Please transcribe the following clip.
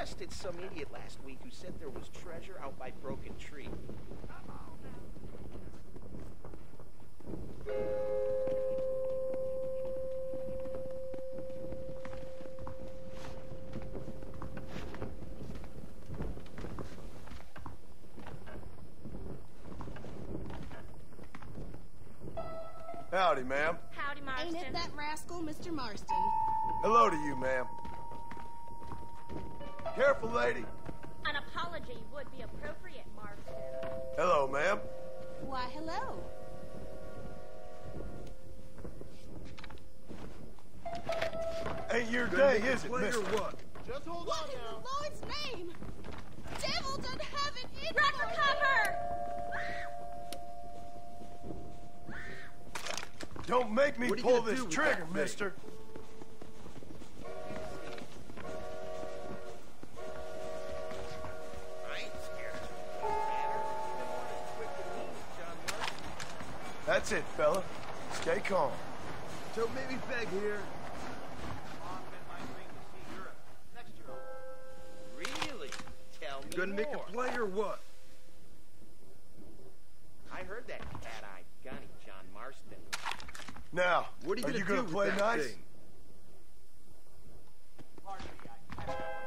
busted some idiot last week who said there was treasure out by Broken Tree. Howdy, ma'am. Howdy, Marston. Ain't it that rascal, Mr. Marston? Hello to you, ma'am. Careful, lady. An apology would be appropriate, Marston. Hello, ma'am. Why, hello. Ain't your day, is it, Play or mister? what? Just hold What in the Lord's name? Devil don't have it in Run for cover! Don't make me What are you pull gonna this do with trigger, that thing? mister. I ain't scared of you. Matter. Been one as quick to me, John Marston. That's it, fella. Stay calm. So maybe beg here. Long been my dream to see Europe. Next year I'll... Really? Tell me Gonna make a more. play or what? I heard that cat-eyed gunny, John Marston. Now, What are you gonna gonna do play with that nice? thing? Pardon me, I